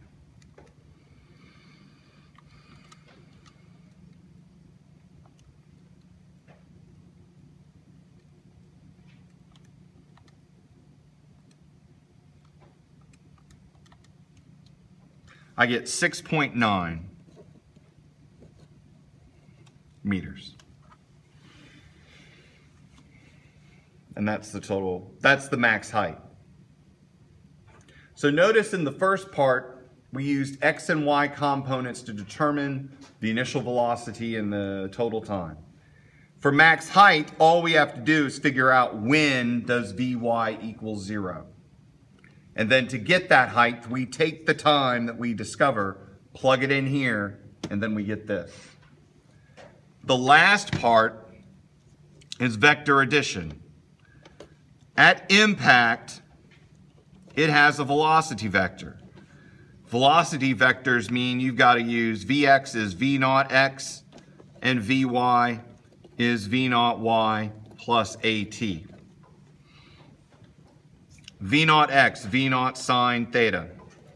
I get six point nine meters. And that's the total, that's the max height. So notice in the first part, we used X and Y components to determine the initial velocity and the total time. For max height, all we have to do is figure out when does Vy equal zero. And then to get that height, we take the time that we discover, plug it in here, and then we get this. The last part is vector addition. At impact, it has a velocity vector. Velocity vectors mean you've got to use Vx is V naught x and Vy is V naught y plus At. V naught x, V naught sine theta.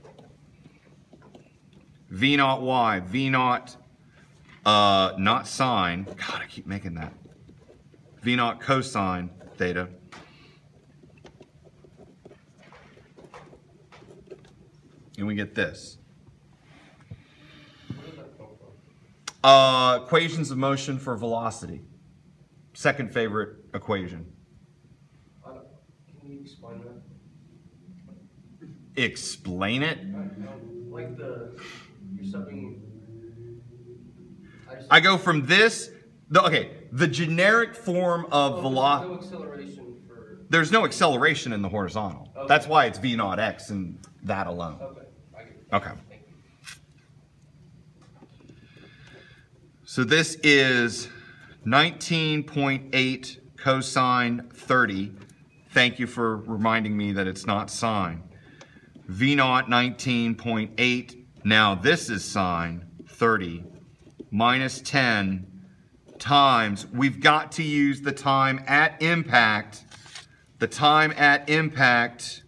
V naught y, V naught, uh, not sine. God, I keep making that. V naught cosine theta. And we get this. Uh, equations of motion for velocity. Second favorite equation. Can you explain that? Explain it? like the, you're subbing. I, just, I go from this, the, okay, the generic form of oh, velocity. No acceleration for. There's no acceleration in the horizontal. Okay. That's why it's V naught X and that alone. Okay. I get it. Okay. Thank you. So this is nineteen point eight cosine thirty. Thank you for reminding me that it's not sine. V naught nineteen point eight. Now this is sine thirty minus ten times. We've got to use the time at impact. The time at impact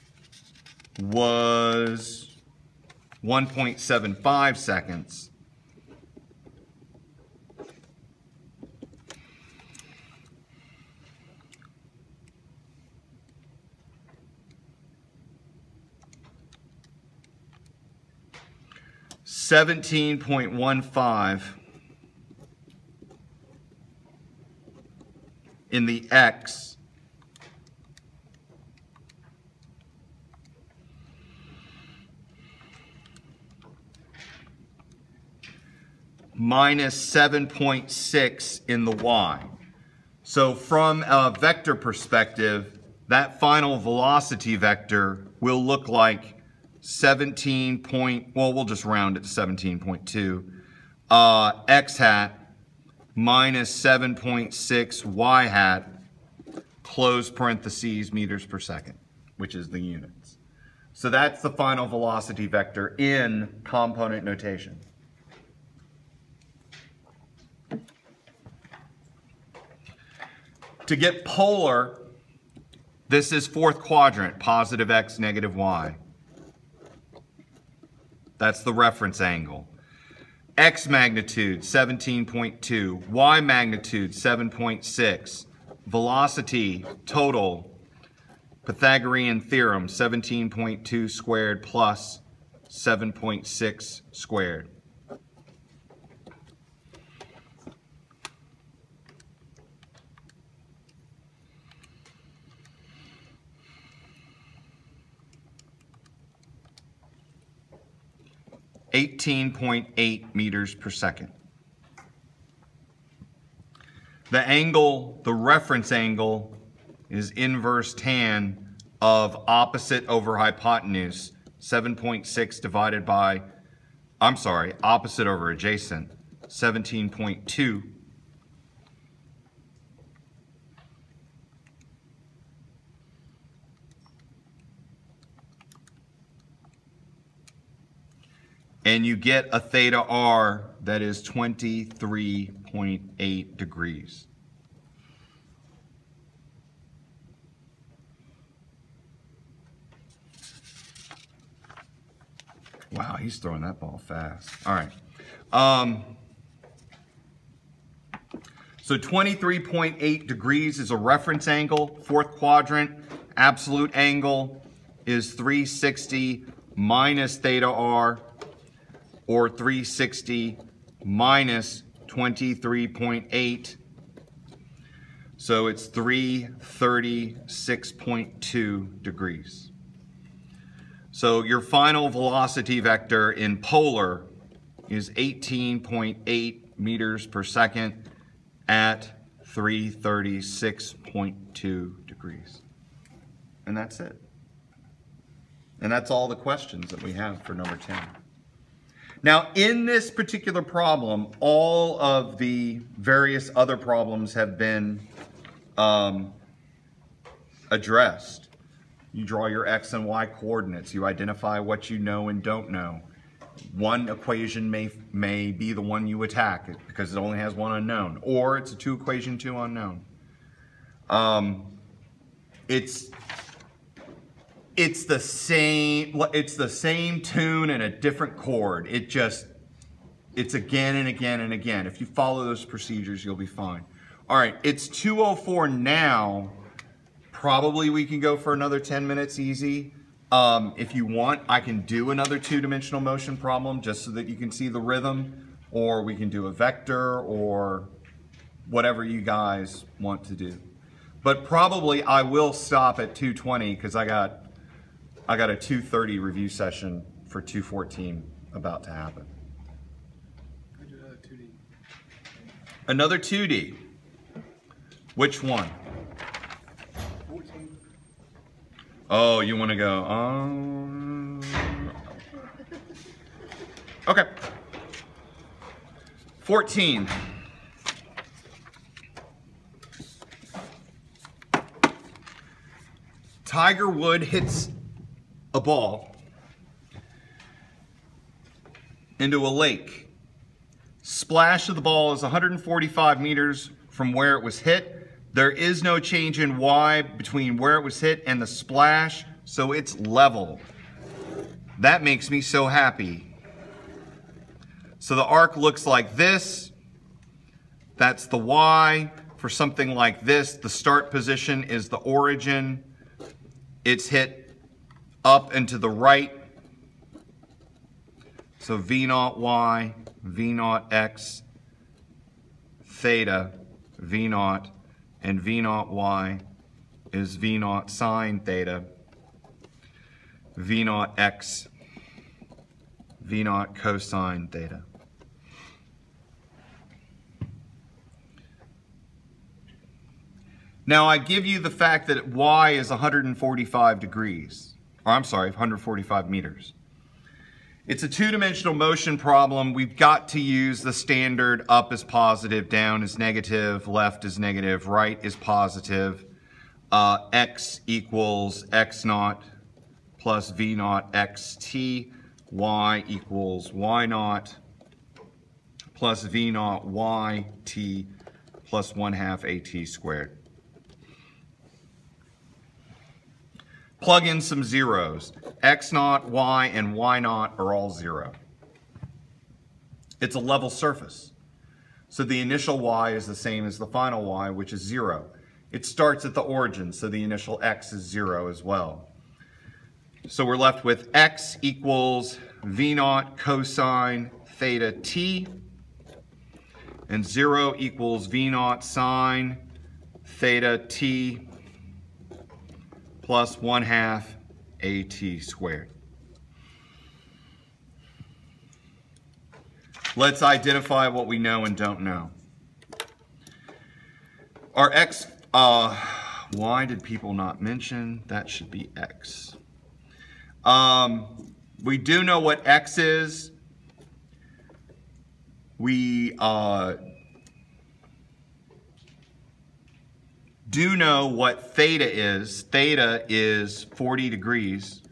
was one point seven five seconds. seventeen point one five in the X. Minus seven point six in the Y. So from a vector perspective, that final velocity vector will look like seventeen point, well, we'll just round it to seventeen point two, uh, X hat minus seven point six Y hat, close parentheses, meters per second, which is the units. So that's the final velocity vector in component notation. To get polar, this is fourth quadrant, positive X, negative Y. That's the reference angle. X magnitude, seventeen point two. Y magnitude, seven point six. Velocity, total, Pythagorean theorem, seventeen point two squared plus seven point six squared. eighteen point eight meters per second. The angle, the reference angle, is inverse tan of opposite over hypotenuse, seven point six divided by, I'm sorry, opposite over adjacent, seventeen point two. And you get a theta R that is twenty-three point eight degrees. Wow, he's throwing that ball fast. All right. Um, so twenty-three point eight degrees is a reference angle, fourth quadrant. Absolute angle is three sixty minus theta R, or three sixty minus twenty-three point eight. So it's three thirty-six point two degrees. So your final velocity vector in polar is eighteen point eight meters per second at three thirty-six point two degrees. And that's it. And that's all the questions that we have for number ten. Now, in this particular problem, all of the various other problems have been um, addressed. You draw your X and Y coordinates. You identify what you know and don't know. One equation may, may be the one you attack because it only has one unknown, or it's a two equation, two unknown. Um, it's It's the same, it's the same tune and a different chord. It just, it's again and again and again. If you follow those procedures, you'll be fine. All right, it's two oh four now. Probably we can go for another ten minutes easy. Um, if you want, I can do another two-dimensional motion problem just so that you can see the rhythm, or we can do a vector, or whatever you guys want to do. But probably I will stop at two twenty because I got I got a two thirty review session for two fourteen about to happen. I do another two D. Another two D. Which one? fourteen. Oh, you want to go, um... Okay. fourteen. Tiger Wood hits a ball into a lake. Splash of the ball is one hundred forty-five meters from where it was hit. There is no change in Y between where it was hit and the splash, so it's level. That makes me so happy. So the arc looks like this. That's the Y. For something like this, the start position is the origin. It's hit up and to the right. So V naught Y, V naught X, theta, V naught, and V naught Y is V naught sine theta, V naught X, V naught cosine theta. Now I give you the fact that Y is one hundred forty-five degrees, or I'm sorry, one hundred forty-five meters. It's a two-dimensional motion problem. We've got to use the standard up is positive, down is negative, left is negative, right is positive. Uh, X equals X naught plus V naught xt. Y equals Y naught plus V naught yt plus one half at squared. Plug in some zeros. X naught, Y, and Y naught are all zero. It's a level surface. So the initial Y is the same as the final Y, which is zero. It starts at the origin, so the initial X is zero as well. So we're left with X equals V naught cosine theta t, and zero equals V naught sine theta t plus one half at squared. Let's identify what we know and don't know. Our X, uh, why did people not mention? That should be X. Um, we do know what X is. We uh, do know what theta is. Theta is forty degrees.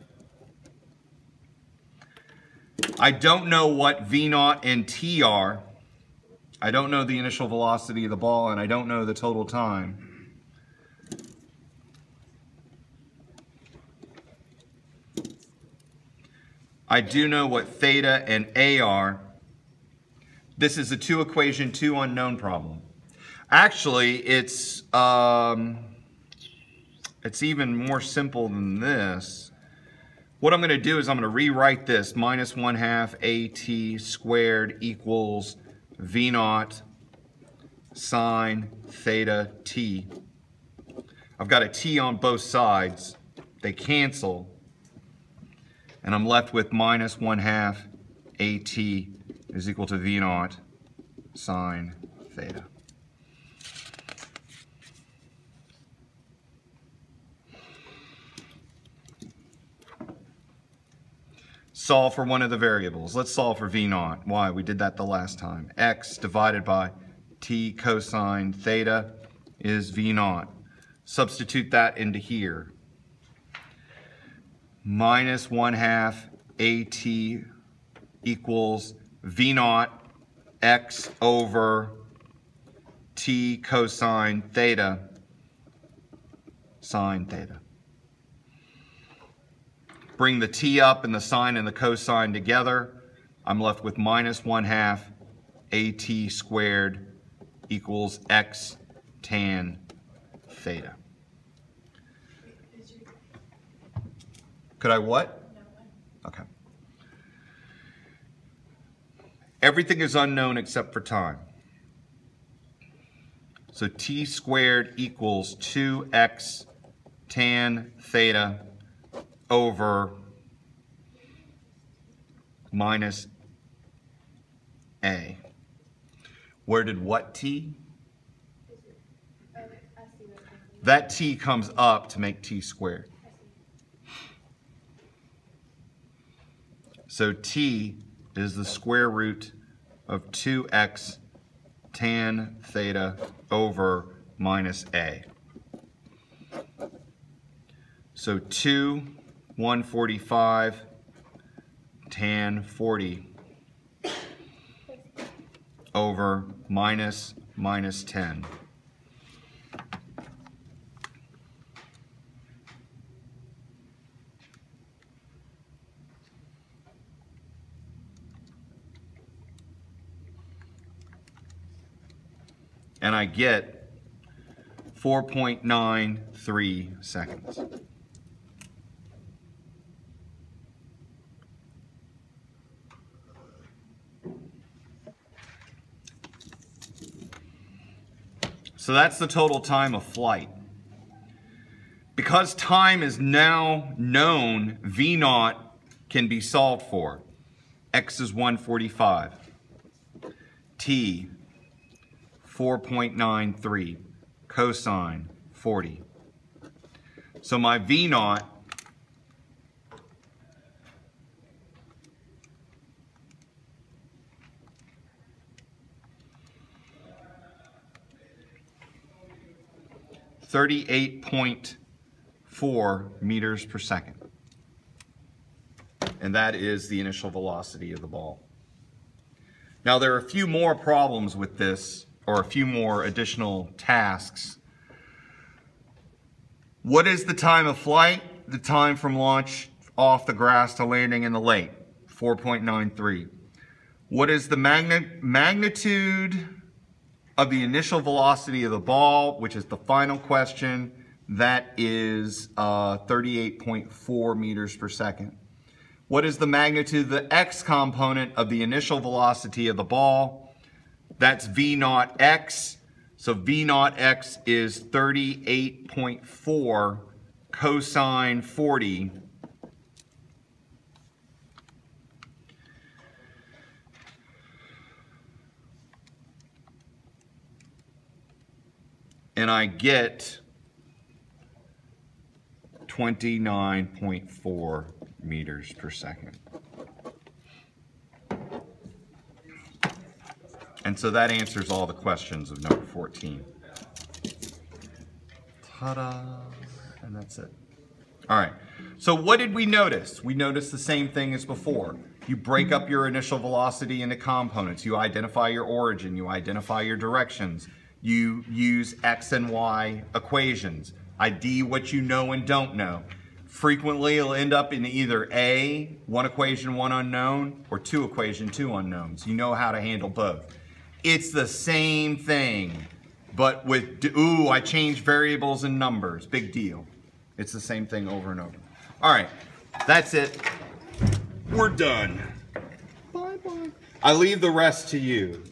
I don't know what V naught and T are. I don't know the initial velocity of the ball, and I don't know the total time. I do know what theta and A are. This is a two equation, two unknown problem. Actually, it's um, it's even more simple than this. What I'm going to do is I'm going to rewrite this. Minus one half at squared equals V naught sine theta t. I've got a t on both sides. They cancel. And I'm left with minus one half at is equal to V naught sine theta. Solve for one of the variables. Let's solve for V naught. Why? We did that the last time. X divided by t cosine theta is V naught. Substitute that into here. Minus one half at equals V naught x over t cosine theta sine theta. Bring the t up and the sine and the cosine together. I'm left with minus one half at squared equals x tan theta. Could I what? Okay. Everything is unknown except for time. So t squared equals two x tan theta over minus A. Where did what t? Oh, I see what you're saying. That t comes up to make t squared. I see. So t is the square root of two x tan theta over minus a. So two, one forty-five, tan forty over minus minus ten. And I get four point nine three seconds. So that's the total time of flight. Because time is now known, V naught can be solved for. X is one forty-five. T, four point nine three. Cosine, forty. So my V naught thirty-eight point four meters per second. And that is the initial velocity of the ball. Now there are a few more problems with this, or a few more additional tasks. What is the time of flight? The time from launch off the grass to landing in the lake, four point nine three. What is the magni- magnitude of the initial velocity of the ball, which is the final question? That is uh, thirty-eight point four meters per second. What is the magnitude of the x component of the initial velocity of the ball? That's V naught x. So V naught x is thirty-eight point four cosine forty. And I get twenty-nine point four meters per second. And so that answers all the questions of number fourteen. Ta-da! And that's it. All right. So what did we notice? We noticed the same thing as before. You break up your initial velocity into components. You identify your origin. You identify your directions. You use X and Y equations. I D what you know and don't know. Frequently, it'll end up in either A, one equation, one unknown, or two equation, two unknowns. You know how to handle both. It's the same thing, but with, ooh, I changed variables and numbers. Big deal. It's the same thing over and over. All right, that's it. We're done. Bye-bye. I leave the rest to you.